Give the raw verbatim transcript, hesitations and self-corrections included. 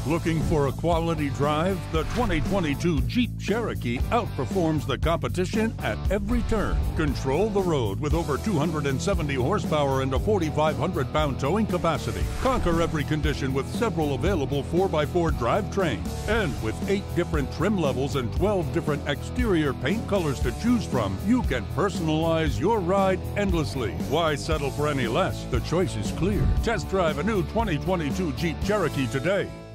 Looking for a quality drive? The twenty twenty-two Jeep Cherokee outperforms the competition at every turn. Control the road with over two hundred seventy horsepower and a forty-five hundred pound towing capacity. Conquer every condition with several available four by four drivetrains. And with eight different trim levels and twelve different exterior paint colors to choose from, you can personalize your ride endlessly. Why settle for any less? The choice is clear. Test drive a new twenty twenty-two Jeep Cherokee today.